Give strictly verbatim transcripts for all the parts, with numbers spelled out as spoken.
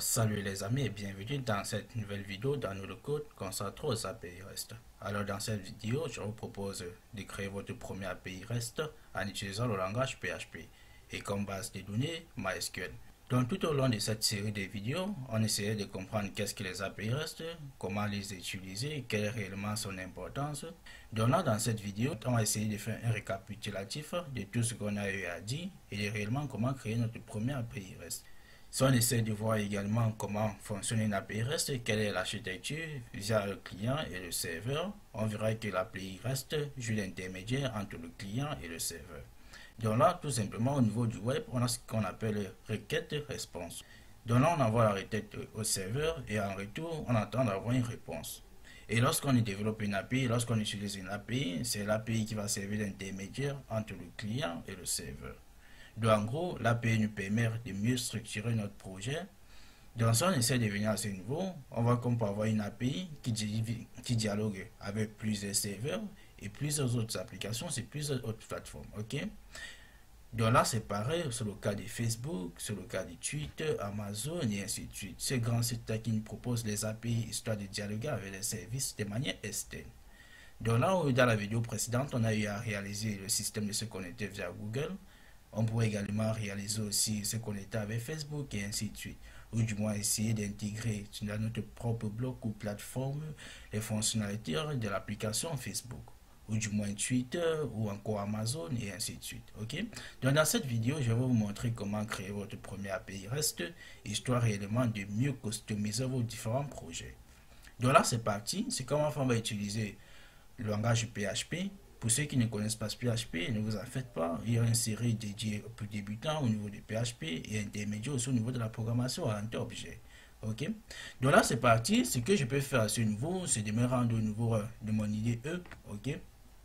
salut les amis et bienvenue dans cette nouvelle vidéo dans le code consacré aux A P I REST. Alors dans cette vidéo, je vous propose de créer votre premier A P I REST en utilisant le langage P H P et comme base de données MySQL. Donc tout au long de cette série de vidéos, on essayait de comprendre qu'est-ce que les A P I REST, comment les utiliser, quelle est réellement son importance. Donc là, dans cette vidéo, on va essayer de faire un récapitulatif de tout ce qu'on a eu à dire et de réellement comment créer notre premier A P I REST. Si on essaie de voir également comment fonctionne une A P I REST, quelle est l'architecture via le client et le serveur, on verra que l'A P I REST joue l'intermédiaire entre le client et le serveur. Donc là, tout simplement, au niveau du web, on a ce qu'on appelle requête-réponse. Donc là, on envoie la requête au serveur et en retour, on attend d'avoir une réponse. Et lorsqu'on développe une A P I, lorsqu'on utilise une A P I, c'est l'A P I qui va servir d'intermédiaire entre le client et le serveur. Donc en gros, l'A P I nous permet de mieux structurer notre projet. Donc si on essaie de venir à ce niveau, on voit qu'on peut avoir une A P I qui, qui dialogue avec plusieurs serveurs et plusieurs autres applications sur plusieurs autres plateformes. Ok. Donc là, c'est pareil, c'est le cas de Facebook, c'est le cas de Twitter, Amazon et ainsi de suite. Ces grands sites qui nous proposent les A P I histoire de dialoguer avec les services de manière externe. Donc là, dans la vidéo précédente, on a eu à réaliser le système de se connecter via Google. On pourrait également réaliser aussi se connecter avec Facebook et ainsi de suite. Ou du moins essayer d'intégrer dans notre propre bloc ou plateforme les fonctionnalités de l'application Facebook. Ou du moins Twitter ou encore Amazon et ainsi de suite. Ok. Donc dans cette vidéo, je vais vous montrer comment créer votre premier A P I REST, histoire réellement de mieux customiser vos différents projets. Donc là, c'est parti. C'est comment on va utiliser le langage P H P. Pour ceux qui ne connaissent pas P H P, ne vous en faites pas. Il y a une série dédiée aux débutants au niveau de P H P et intermédiaire aussi au niveau de la programmation orientée objet. Ok. Donc là, c'est parti. Ce que je peux faire à ce niveau, c'est de me rendre au niveau de mon I D E. Ok.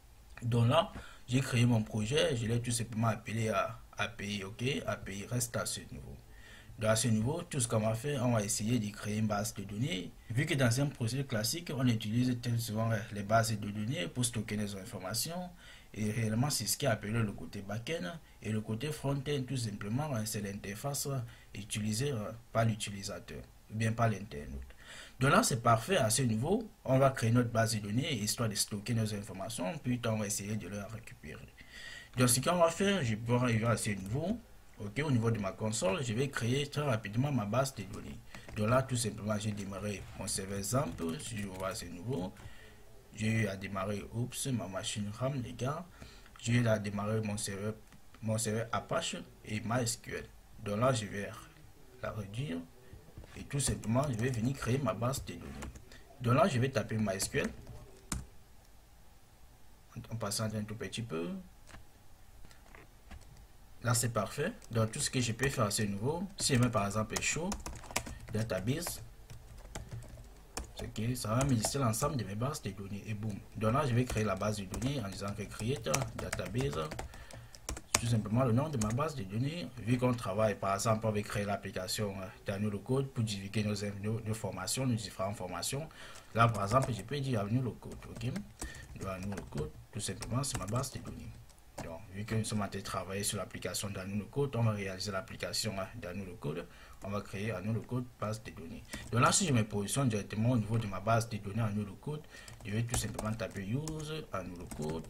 Donc là, j'ai créé mon projet. Je l'ai tout simplement appelé à A P I. Ok. A P I REST à ce niveau. Donc à ce niveau, tout ce qu'on va faire, on va essayer de créer une base de données. Vu que dans un projet classique, on utilise très souvent les bases de données pour stocker nos informations. Et réellement, c'est ce qui est appelé le côté back-end. Et le côté front-end, tout simplement, c'est l'interface utilisée par l'utilisateur, ou bien par l'internaute. Donc là, c'est parfait. À ce niveau, on va créer notre base de données, histoire de stocker nos informations, puis on va essayer de les récupérer. Donc ce qu'on va faire, je peux arriver à ce niveau. Ok, au niveau de ma console, je vais créer très rapidement ma base de données. Donc là, tout simplement, j'ai démarré mon serveur Xampp. Si je vois ce nouveau, j'ai eu à démarrer, oups, ma machine RAM, les gars. J'ai eu à démarrer mon serveur, mon serveur Apache et MySQL. Donc là, je vais la réduire et tout simplement, je vais venir créer ma base de données. Donc là, je vais taper MySQL en passant un tout petit peu. Là, c'est parfait. Donc, tout ce que je peux faire, c'est nouveau. Si je mets par exemple show database, okay, ça va me lister l'ensemble de mes bases de données. Et boum. Donc là, je vais créer la base de données en disant que create database. Tout simplement le nom de ma base de données. Vu qu'on travaille, par exemple, on va créer l'application dans le code pour divulguer nos, nos, nos formations, nos différentes formations. Là, par exemple, je peux dire nous le code. Ok. Donc, nous le code, tout simplement, c'est ma base de données. Donc, vu que nous sommes en train de travailler sur l'application dans le code, on va réaliser l'application dans le code. On va créer un nouveau code base de données. Donc là, si je me positionne directement au niveau de ma base de données en nouveau code, je vais tout simplement taper use en nouveau code.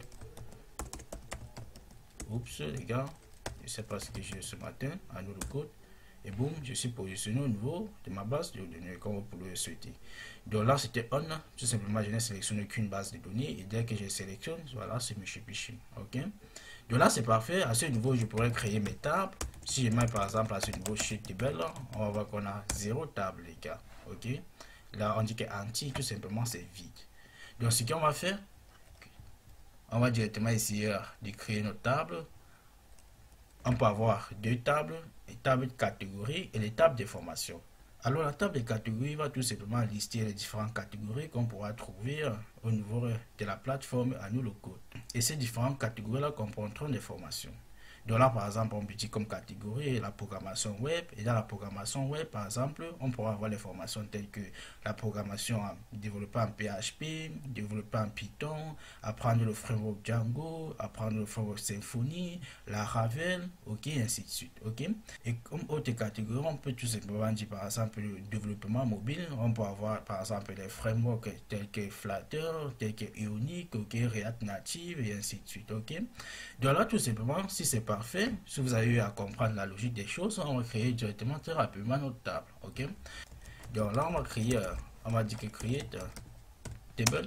Oups, les gars, je ne sais pas ce que j'ai ce matin en nouveau code. Et boum, je suis positionné au niveau de ma base de données, comme vous pouvez le souhaiter. Donc là, c'était on. Tout simplement, je n'ai sélectionné qu'une base de données. Et dès que je sélectionne, voilà, c'est Mitsubishi. Ok. Donc là, c'est parfait. À ce niveau, je pourrais créer mes tables. Si je mets par exemple à ce niveau sheet table, on va voir qu'on a zéro table, les gars. Ok. Là, on dit que anti, tout simplement, c'est vide. Donc, ce qu'on va faire, on va directement essayer de créer notre table. On peut avoir deux tables, les tables de catégorie et les tables de formation. Alors la table de catégorie va tout simplement lister les différentes catégories qu'on pourra trouver au niveau de la plateforme à nous le code. Et ces différentes catégories-là comprendront des formations. Donc là, par exemple, on peut dire comme catégorie la programmation web. Et dans la programmation web, par exemple, on pourra avoir les formations telles que la programmation développée en P H P, développée en Python, apprendre le framework Django, apprendre le framework Symfony, la Ravel, ok, et ainsi de suite, ok. Et comme autre catégorie, on peut tout simplement dire, par exemple, le développement mobile. On peut avoir, par exemple, les frameworks tels que Flutter, tels que Ionic, ok, React Native, et ainsi de suite, ok. Donc là, tout simplement, si c'est parfait, si vous avez eu à comprendre la logique des choses, on va créer directement très rapidement notre table, ok. Donc là, on va créer, euh, on va dire que créer euh, table.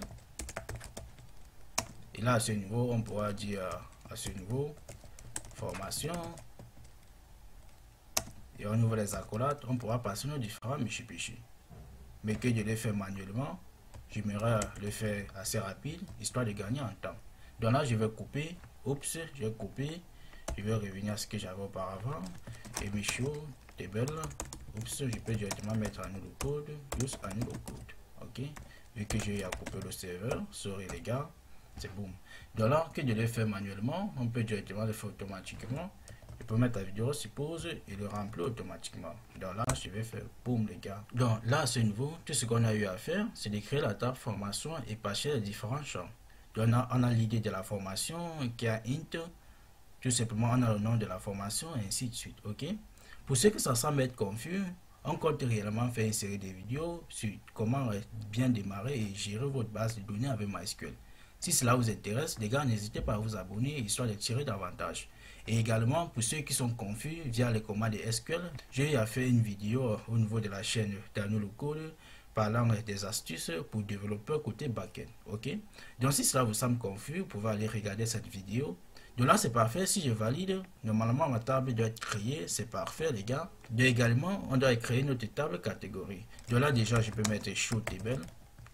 Et là, à ce niveau, on pourra dire euh, à ce niveau, formation. Et au niveau des accolades, on pourra passer nos différents michi-pichi. Mais que je l'ai fait manuellement, j'aimerais le faire assez rapide, histoire de gagner en temps. Donc là, je vais couper. Oups, je vais couper. Je vais revenir à ce que j'avais auparavant. Et Michio, table. Oups, je peux directement mettre en le code. Juste en le code. Ok. Vu que j'ai à couper le serveur, sorry les gars. C'est boum. Donc là, que je l'ai fait manuellement, on peut directement le faire automatiquement. Je peux mettre la vidéo sur pause et le remplir automatiquement. Donc là, je vais faire boum les gars. Donc là, à ce niveau, tout ce qu'on a eu à faire, c'est de créer la table formation et passer les différents champs. Donc on a, on a l'idée de la formation qui a int, tout simplement on a le nom de la formation et ainsi de suite, ok. Pour ceux que ça semble être confus, on compte réellement faire une série de vidéos sur comment bien démarrer et gérer votre base de données avec MySQL. Si cela vous intéresse, les gars, n'hésitez pas à vous abonner histoire de tirer davantage. Et également, pour ceux qui sont confus via les commandes S Q L, j'ai fait une vidéo au niveau de la chaîne Daniel Le Code parlant des astuces pour développeurs côté backend, ok. Donc si cela vous semble confus, vous pouvez aller regarder cette vidéo. Donc là c'est parfait, si je valide, normalement ma table doit être créée, c'est parfait les gars. Donc également, on doit créer notre table catégorie. Donc là déjà je peux mettre show table.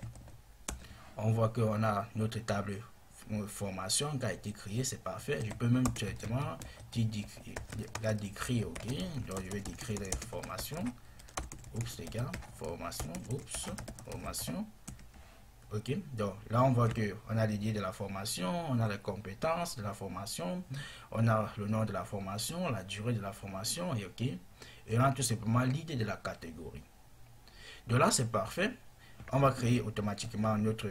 On voit qu'on a notre table formation qui a été créée, c'est parfait. Je peux même directement la décrire, ok. Donc je vais décrire les formations. Oups les gars, formation, oups, formation. Ok, donc là on voit que on a l'idée de la formation, on a les compétences de la formation, on a le nom de la formation, la durée de la formation, et ok. Et on a tout simplement l'idée de la catégorie. Donc là c'est parfait. On va créer automatiquement notre,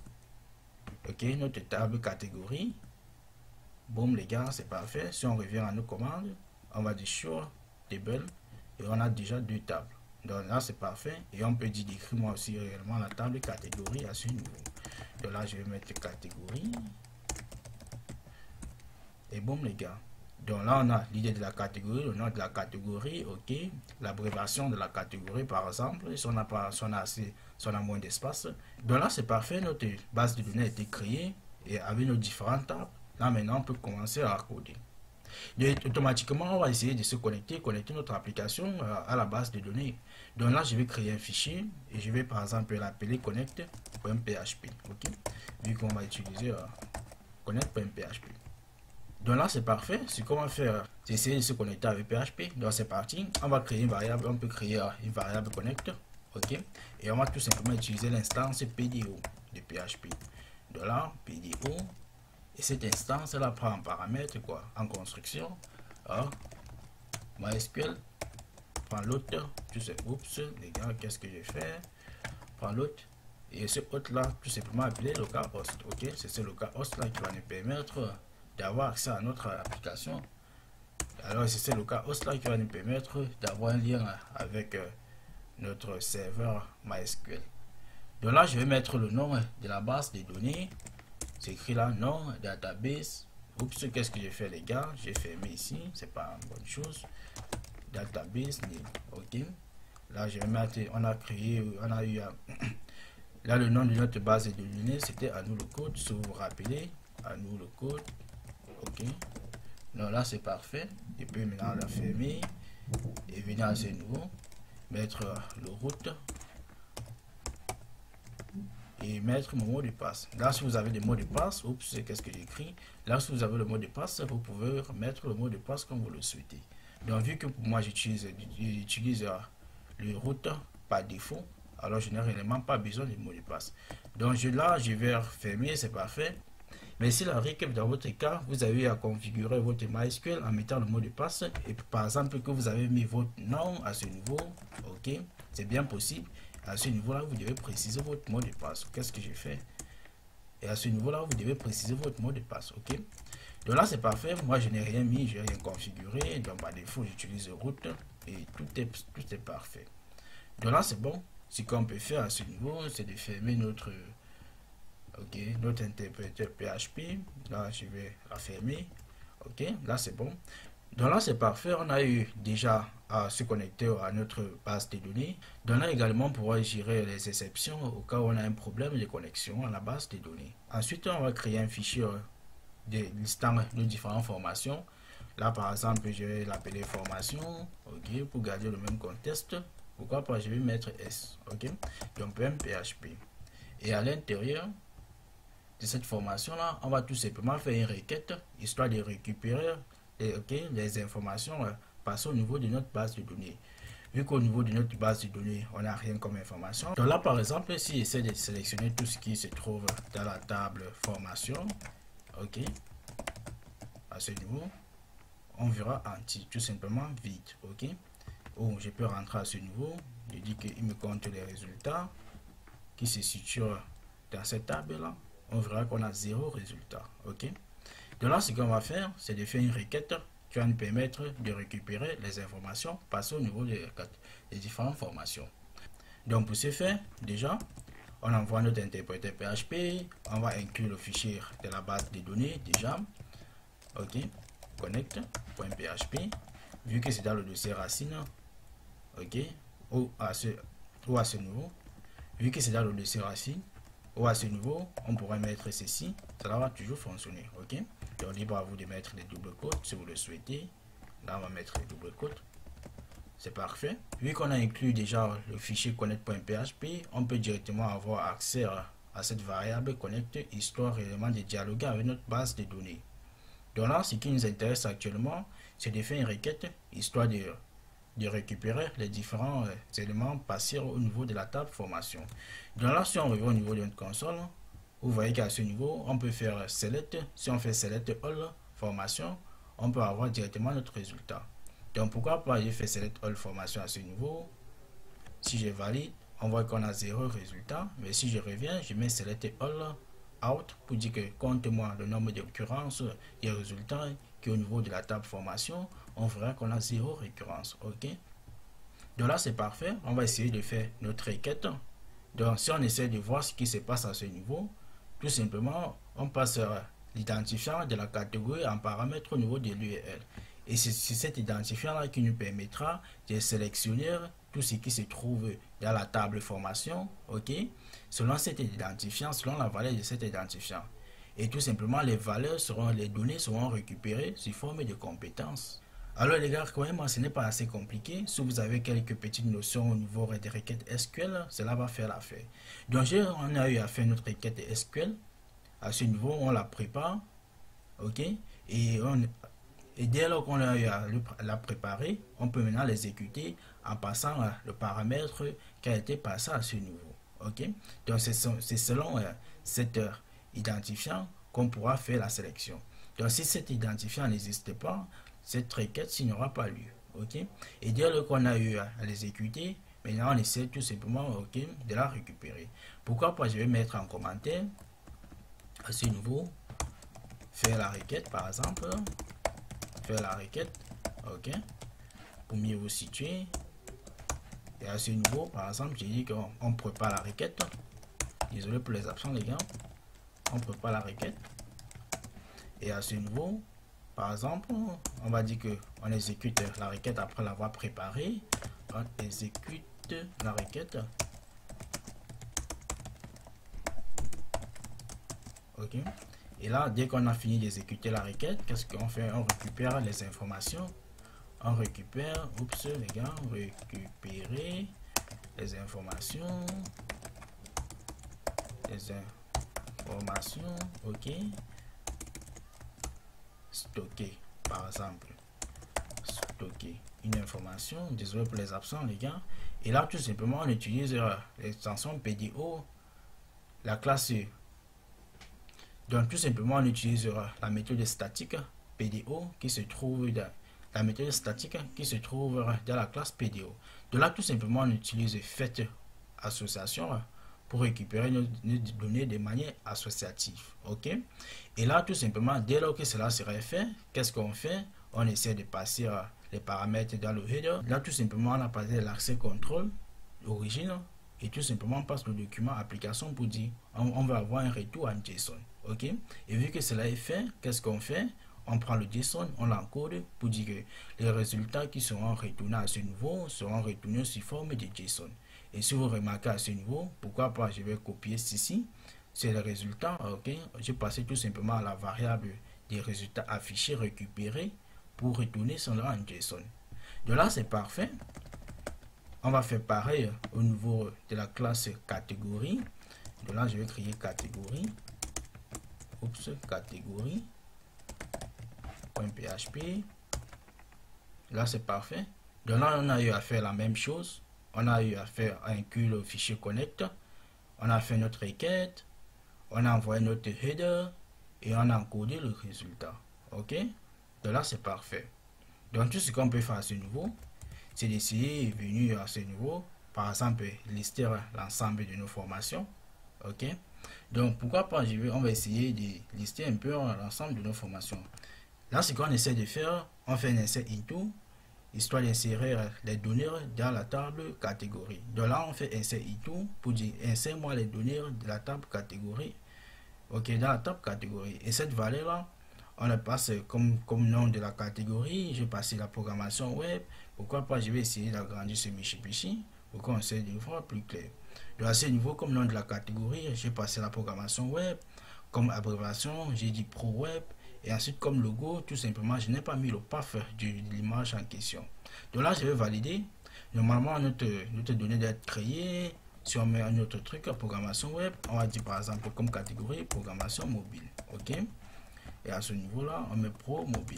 ok, notre table catégorie. Boum les gars, c'est parfait. Si on revient à nos commandes, on va dire show table et on a déjà deux tables. Donc là c'est parfait et on peut dire d'écrire moi aussi réellement la table catégorie à ce niveau. Donc là je vais mettre catégorie et boum les gars. Donc là on a l'idée de la catégorie, le nom de la catégorie, ok, l'abréviation de la catégorie par exemple, si on a pas, si on a assez, si on a moins d'espace. Donc là c'est parfait, notre base de données a été créée et avec nos différentes tables. Là maintenant on peut commencer à coder. Donc, automatiquement, on va essayer de se connecter, connecter notre application à la base de données. Donc là, je vais créer un fichier et je vais par exemple l'appeler connect.php. Ok, vu qu'on va utiliser euh, connect.php. Donc là, c'est parfait. Ce qu'on va faire, c'est essayer de se connecter avec P H P. Donc c'est parti. On va créer une variable. On peut créer euh, une variable connect. Ok, et on va tout simplement utiliser l'instance P D O de P H P. Donc là, P D O. Et cette instance, elle prend en paramètre quoi, en construction. Alors, MySQL, prend l'autre, tout sais, oups, les gars, qu'est-ce que j'ai fait? Prends l'autre, et ce hôte là, tout simplement appelé localhost. Ok, c'est ce localhost là qui va nous permettre d'avoir accès à notre application. Alors, c'est ce localhost là qui va nous permettre d'avoir un lien avec euh, notre serveur MySQL. Donc là, je vais mettre le nom de la base des données. C'est écrit là, non, database. Oups, qu'est-ce que j'ai fait les gars? J'ai fermé ici, c'est pas une bonne chose. Database, ok. Là, je vais mettre, on a créé, on a eu, là, le nom de notre base de données, c'était à nous le code, si vous vous rappelez, à nous le code, ok. Donc là, c'est parfait. Et puis maintenant, la fermer et venir à ce niveau, mettre le route. Et mettre mon mot de passe. Là, si vous avez des mots de passe, oups, qu'est-ce que j'écris? Là, si vous avez le mot de passe, vous pouvez mettre le mot de passe comme vous le souhaitez. Donc, vu que pour moi, j'utilise j'utilise le route par défaut, alors je n'ai réellement pas besoin de mot de passe. Donc, je, là, je vais fermer, c'est parfait. Mais s'il arrive que dans votre cas, vous avez à configurer votre MySQL en mettant le mot de passe, et par exemple que vous avez mis votre nom à ce niveau, ok, c'est bien possible. À ce niveau-là, vous devez préciser votre mot de passe. Qu'est-ce que j'ai fait? Et à ce niveau-là, vous devez préciser votre mot de passe, ok. Donc là, c'est parfait. Moi, je n'ai rien mis, je n'ai rien configuré. Donc, par défaut, j'utilise route et tout est, tout est parfait. Donc là, c'est bon. Ce qu'on peut faire à ce niveau, c'est de fermer notre, ok, notre interpréteur P H P. Là, je vais la fermer. Ok, là, c'est bon. Donc là, c'est parfait. On a eu déjà à se connecter à notre base de données. Donc là, également, on pourra gérer les exceptions au cas où on a un problème de connexion à la base de données. Ensuite, on va créer un fichier de listant de différentes formations. Là, par exemple, je vais l'appeler formation, ok, pour garder le même contexte. Pourquoi pas, je vais mettre S, ok, donc P H P. Et à l'intérieur de cette formation là, on va tout simplement faire une requête histoire de récupérer les, okay, les informations euh, passées au niveau de notre base de données. Vu qu'au niveau de notre base de données, on n'a rien comme information. Donc là, par exemple, si j'essaie de sélectionner tout ce qui se trouve dans la table formation, ok, à ce niveau, on verra anti, tout simplement vide, ok. Ou je peux rentrer à ce niveau, je dis qu'il me compte les résultats qui se situent dans cette table là, on verra qu'on a zéro résultat, ok. Donc là, ce qu'on va faire, c'est de faire une requête qui va nous permettre de récupérer les informations passées au niveau des, des différentes formations. Donc pour ce faire, déjà, on envoie notre interpréteur P H P, on va inclure le fichier de la base de données déjà, ok, connect.php, vu que c'est dans le dossier racine, ok, ou à ce, ou à ce niveau, vu que c'est dans le dossier racine, ou à ce niveau, on pourrait mettre ceci, ça va toujours fonctionner, ok. Donc libre à vous de mettre des doubles quotes si vous le souhaitez. Là, on va mettre les doubles quotes. C'est parfait. Vu qu'on a inclus déjà le fichier connect.php, on peut directement avoir accès à cette variable connect, histoire réellement de dialoguer avec notre base de données. Donc là, ce qui nous intéresse actuellement, c'est de faire une requête, histoire de, de récupérer les différents euh, éléments passés au niveau de la table formation. Donc là, si on revient au niveau de notre console, vous voyez qu'à ce niveau, on peut faire select. Si on fait select all formation, on peut avoir directement notre résultat. Donc pourquoi pas j'ai fait select all formation à ce niveau. Si je valide, on voit qu'on a zéro résultat. Mais si je reviens, je mets select all out pour dire que compte-moi le nombre d'occurrences des résultats qui est au niveau de la table formation, on verra qu'on a zéro récurrence. Ok. Donc là c'est parfait. On va essayer de faire notre requête. Donc si on essaie de voir ce qui se passe à ce niveau, tout simplement, on passe l'identifiant de la catégorie en paramètre au niveau de l'U R L. Et c'est cet identifiant-là qui nous permettra de sélectionner tout ce qui se trouve dans la table formation, ok, selon cet identifiant, selon la valeur de cet identifiant. Et tout simplement, les valeurs seront, les données seront récupérées sous forme de compétences. Alors les gars, quand même, ce n'est pas assez compliqué. Si vous avez quelques petites notions au niveau des requêtes S Q L, cela va faire l'affaire. Donc on a eu à faire notre requête S Q L. À ce niveau, on la prépare, ok, et, on, et dès lors qu'on a eu à la préparer, on peut maintenant l'exécuter en passant le paramètre qui a été passé à ce niveau, ok. Donc c'est selon euh, cet euh, identifiant qu'on pourra faire la sélection. Donc si cet identifiant n'existe pas, cette requête n'aura pas lieu, ok. Et dès lors qu'on a eu à l'exécuter, maintenant on essaie tout simplement, ok, de la récupérer. Pourquoi pas, je vais mettre en commentaire à ce niveau, faire la requête par exemple, faire la requête, ok, pour mieux vous situer. Et à ce niveau, par exemple, j'ai dit qu'on prépare la requête. Désolé pour les absents les gars, on prépare la requête. Et à ce niveau, par exemple, on va dire que on exécute la requête après l'avoir préparée. On exécute la requête. Ok. Et là, dès qu'on a fini d'exécuter la requête, qu'est-ce qu'on fait? On récupère les informations. On récupère, oups les gars, récupérer les informations. Les informations, ok. Stocker, par exemple. Stocker une information. Désolé pour les absents, les gars. Et là, tout simplement, on utilise l'extension P D O, la classe Donc tout simplement on utilisera la méthode statique P D O qui se trouve dans la méthode statique qui se trouve dans la classe P D O. De là tout simplement on utilise fait association pour récupérer nos, nos données de manière associative. Ok. Et là tout simplement dès lors que cela serait fait, qu'est-ce qu'on fait? On essaie de passer les paramètres dans le header. Là tout simplement on a passé l'accès contrôle origine et tout simplement on passe le document application pour dire on, on va avoir un retour en JSON. Ok. Et vu que cela est fait, qu'est-ce qu'on fait? On prend le JSON, on l'encode pour dire que les résultats qui seront retournés à ce niveau seront retournés sous forme de JSON. Et si vous remarquez à ce niveau, pourquoi pas, je vais copier ceci, c'est le résultat. Ok, je passe tout simplement à la variable des résultats affichés, récupérés pour retourner son en JSON. De là, c'est parfait. On va faire pareil au niveau de la classe catégorie. De là, je vais créer catégorie. Oups, catégorie. .php. Là, c'est parfait. De là, on a eu à faire la même chose. On a eu à faire inclure le fichier connect. On a fait notre requête. On a envoyé notre header. Et on a encodé le résultat. Ok. De là, c'est parfait. Donc, tout ce qu'on peut faire à ce niveau, c'est d'essayer de venir à ce niveau. Par exemple, lister l'ensemble de nos formations. Ok. Donc, pourquoi pas, je vais, on va essayer de lister un peu l'ensemble de nos formations. Là, ce qu'on essaie de faire, on fait un insert into, histoire d'insérer les données dans la table catégorie. De là, on fait insert into pour dire insère-moi les données de la table catégorie. Ok, dans la table catégorie. Et cette valeur-là, on la passe comme, comme nom de la catégorie. Je vais passer la programmation web. Pourquoi pas, je vais essayer d'agrandir ce Mitsubishi pour qu'on essaie de voir plus clair. De ce niveau, comme nom de la catégorie, je vais passer la programmation web. Comme abréviation, j'ai dit Pro Web. Et ensuite, comme logo, tout simplement, je n'ai pas mis le path de l'image en question. Donc là, je vais valider. Normalement, notre, notre donnée doit être créée. Si on met un autre truc, programmation web, on va dire par exemple comme catégorie programmation mobile. Ok. Et à ce niveau-là, on met pro mobile.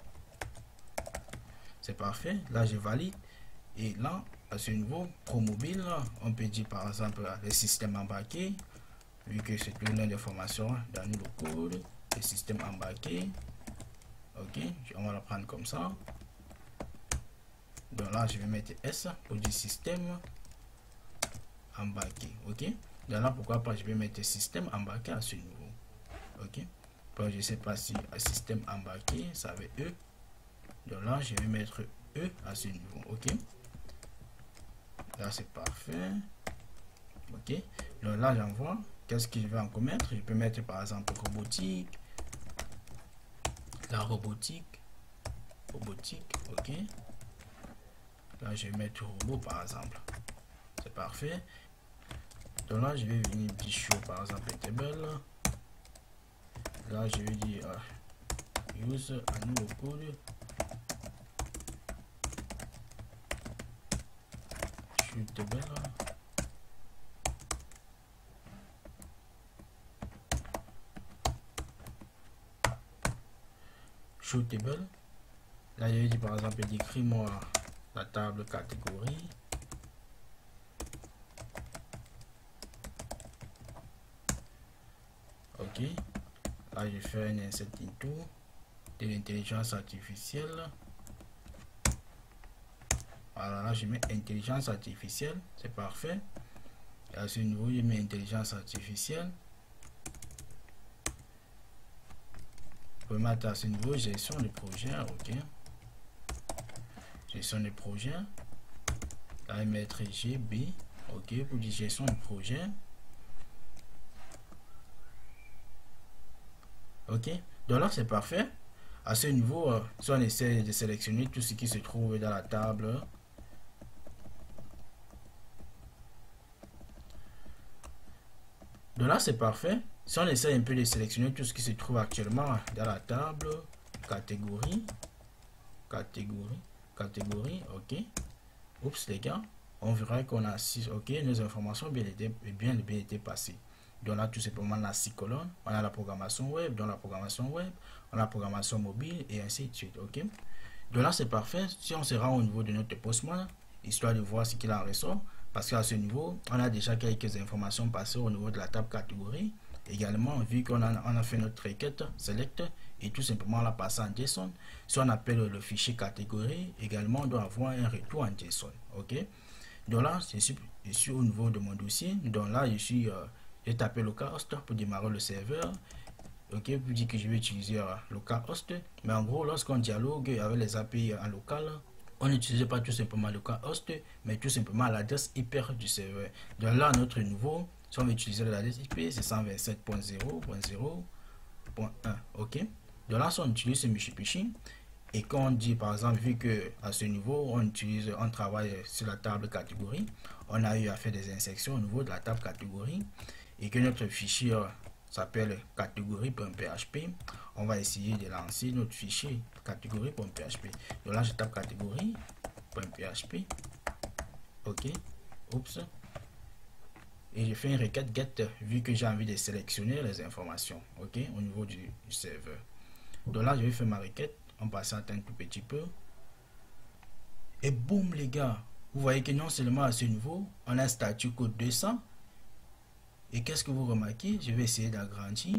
C'est parfait. Là, je valide. Et là, à ce niveau, pro mobile, on peut dire par exemple les systèmes embarqués. Vu que c'est tout le nom d'information dans le code. Le système embarqué. Ok, on va la prendre comme ça. Donc là, je vais mettre S pour dire système embarqué. Ok, donc là, pourquoi pas, je vais mettre système embarqué à ce niveau. Ok, bon, je sais pas si un système embarqué, ça veut E. Donc là, je vais mettre E à ce niveau. Ok, là, c'est parfait. Ok, donc là, j'envoie. Qu'est-ce que je vais encore mettre? Je peux mettre par exemple robotique. La robotique, robotique, ok. Là, je vais mettre robot par exemple. C'est parfait. Donc là, je vais venir dire show par exemple table. Là, je vais dire uh, use un nouveau code. Show table. Table. Là, je vais dire par exemple, décris-moi la table catégorie. Ok. Là, je fais un insert into de l'intelligence artificielle. Alors là, je mets intelligence artificielle. C'est parfait. Et à ce niveau, je mets intelligence artificielle. Mettre à ce niveau gestion de projet. Ok, gestion de projet. Là, mettre G B. Ok, pour dire gestion de projet. Ok, donc là c'est parfait. À ce niveau, euh, si on essaie de sélectionner tout ce qui se trouve dans la table, donc là c'est parfait. Si on essaie un peu de sélectionner tout ce qui se trouve actuellement dans la table, catégorie, catégorie, catégorie, ok. Oups les gars, on verra qu'on a six, ok, nos informations bien été, bien, bien été passées. Donc là tout simplement on a six colonnes, on a la programmation web, dans la programmation web, on a la programmation mobile et ainsi de suite, ok. Donc là c'est parfait. Si on se rend au niveau de notre Postman, histoire de voir ce qu'il en ressort, parce qu'à ce niveau, on a déjà quelques informations passées au niveau de la table catégorie. également, vu qu'on a, on a fait notre requête select et tout simplement on l'a passé en JSON, si on appelle le fichier catégorie, également on doit avoir un retour en JSON. Ok, donc là je suis, je suis au niveau de mon dossier, donc là je suis euh, j'ai tapé localhost pour démarrer le serveur. Ok, pour dire que je vais utiliser euh, localhost, mais en gros lorsqu'on dialogue avec les A P I en local, on n'utilise pas tout simplement localhost, mais tout simplement l'adresse I P du serveur. Donc là notre niveau, si on veut utiliser l'adresse I P, c'est cent vingt-sept point zéro point zéro point un. Ok, donc là si on utilise ce Mishipishi, et quand on dit par exemple, vu que à ce niveau on utilise, on travaille sur la table catégorie, on a eu à faire des insertions au niveau de la table catégorie, et que notre fichier s'appelle catégorie.php, on va essayer de lancer notre fichier catégorie.php. Donc là je tape catégorie.php. Ok, oups, et je fais une requête get vu que j'ai envie de sélectionner les informations. Ok, au niveau du, du serveur. Donc là je vais faire ma requête, on passe un tout petit peu, et boum les gars, vous voyez que non seulement à ce niveau on a un statut code deux cents. Et qu'est-ce que vous remarquez? Je vais essayer d'agrandir.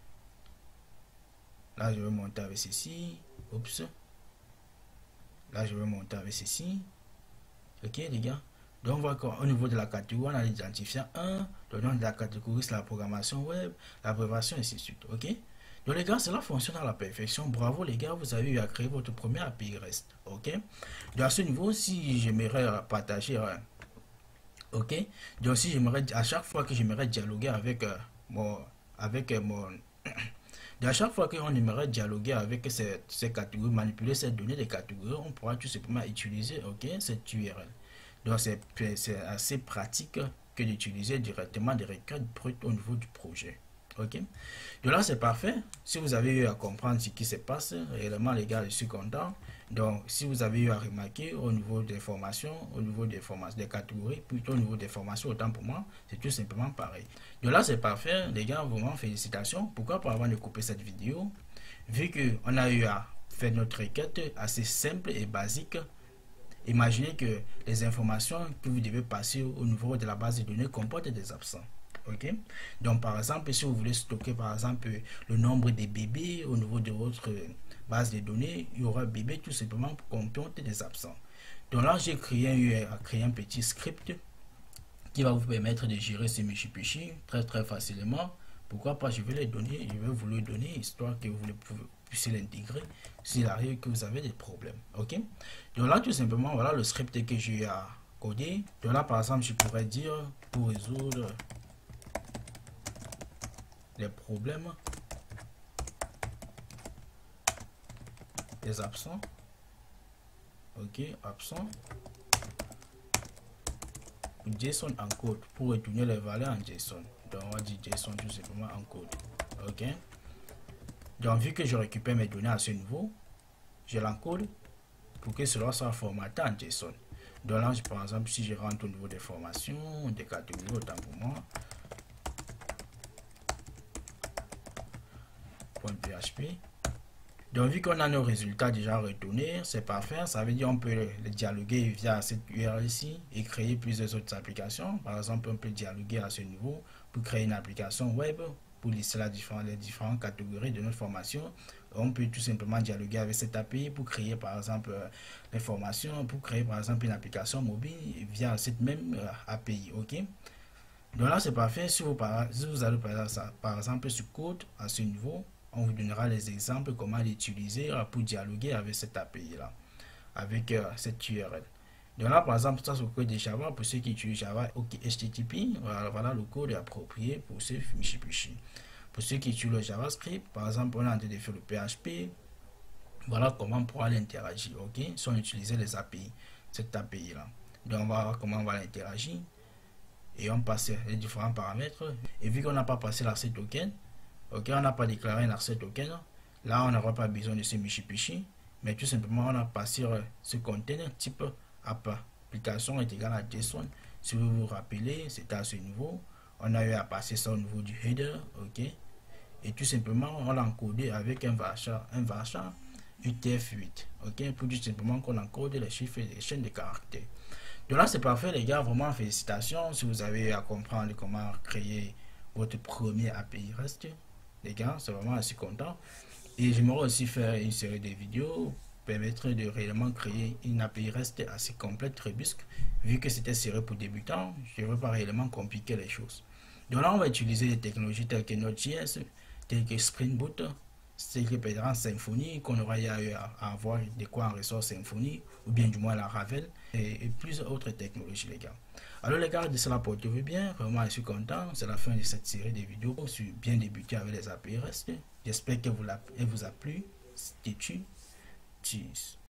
Là, je vais monter avec ceci. Oups. Là, je vais monter avec ceci. Ok, les gars. Donc, on voit qu'au niveau de la catégorie, on a l'identifiant un. Le nom de la catégorie, c'est la programmation web, la préparation, et ainsi de suite. Ok. Donc, les gars, cela fonctionne à la perfection. Bravo, les gars. Vous avez eu à créer votre premier A P I REST. Ok. Donc, à ce niveau, si j'aimerais partager... Ok, donc si j'aimerais, à chaque fois que j'aimerais dialoguer avec euh, mon, avec euh, mon, à chaque fois qu'on aimerait dialoguer avec ces, ces catégories, manipuler ces données des catégories, on pourra tout simplement utiliser, ok, cette U R L. Donc c'est assez pratique que d'utiliser directement des requêtes brutes au niveau du projet. Ok, donc là c'est parfait. Si vous avez eu à comprendre ce qui se passe, réellement les gars, je suis content. Donc si vous avez eu à remarquer au niveau des formations, au niveau des formations, des catégories, plutôt au niveau des formations, autant pour moi, c'est tout simplement pareil. Donc là c'est parfait, les gars, vraiment félicitations. Pourquoi pas avant de couper cette vidéo, vu que on a eu à faire notre requête assez simple et basique. Imaginez que les informations que vous devez passer au niveau de la base de données comportent des absents. Ok, donc par exemple si vous voulez stocker par exemple le nombre de bébés au niveau de votre base de données, il y aura bébé tout simplement pour comporter des absents. Donc là j'ai créé un, créé un petit script qui va vous permettre de gérer ces Mishipishi très très facilement. Pourquoi pas, je vais les donner, je vais vous le donner histoire que vous puissiez l'intégrer s'il arrive que vous avez des problèmes. Ok, donc là tout simplement voilà le script que j'ai à coder. Donc là par exemple je pourrais dire pour résoudre les problèmes des absents. Ok, absent JSON encode pour retourner les valeurs en JSON. Donc on va dire JSON tout simplement encode. Ok, donc vu que je récupère mes données à ce niveau, je l'encode pour que cela soit formaté en JSON. Donc là par exemple si je rentre au niveau des formations, des catégories, autant pour moi, .php. Donc vu qu'on a nos résultats déjà retournés, c'est parfait. Ça veut dire on peut les dialoguer via cette U R L ici et créer plusieurs autres applications. Par exemple, on peut dialoguer à ce niveau pour créer une application web pour lister la différentes, les différentes catégories de notre formation. On peut tout simplement dialoguer avec cette A P I pour créer par exemple les formations, pour créer par exemple une application mobile via cette même A P I. Ok, donc là c'est parfait. Si vous, par, si vous allez par, par exemple sur code à ce niveau, on vous donnera les exemples comment l'utiliser pour dialoguer avec cette A P I là, avec euh, cette U R L. Donc là par exemple ça c'est le code de Java pour ceux qui utilisent Java. Ok, H T T P, voilà, voilà le code approprié pour ce Mishipishi. Pour ceux qui utilisent le JavaScript, par exemple on a en train de faire le P H P, voilà comment on pourra l'interagir. Ok, si on utilisait les A P I, cette A P I là, donc on va voir comment on va l'interagir et on passe les différents paramètres. Et vu qu'on n'a pas passé l'accès token, ok, on n'a pas déclaré un accès token, là on n'aura pas besoin de ce Mishipishi, mais tout simplement on a passé ce container type app application est égal à JSON. Si vous vous rappelez, c'était à ce niveau, on a eu à passer ça au niveau du header. Ok, et tout simplement on l'a encodé avec un varchar, un varchar U T F huit. Ok, pour tout simplement qu'on encode les chiffres et les chaînes de caractères. Donc là c'est parfait les gars, vraiment félicitations si vous avez à comprendre comment créer votre premier A P I REST. Les gars, c'est vraiment assez content. Et j'aimerais aussi faire une série de vidéos permettre de réellement créer une A P I REST assez complète, très busque. Vu que c'était serré pour débutants, je ne veux pas réellement compliquer les choses. Donc là, on va utiliser des technologies telles que Node.js, telles que Spring Boot, telles que par exemple Symfony, qu'on aura eu à, à avoir de quoi en ressort Symfony, ou bien du moins la Ravel, et, et plusieurs autres technologies, les gars. Alors les gars, de cela portez-vous bien, vraiment je suis content, c'est la fin de cette série de vidéos sur bien débuter avec les A P I REST. J'espère qu'elle vous, vous a plu. C'était tu. Cheers.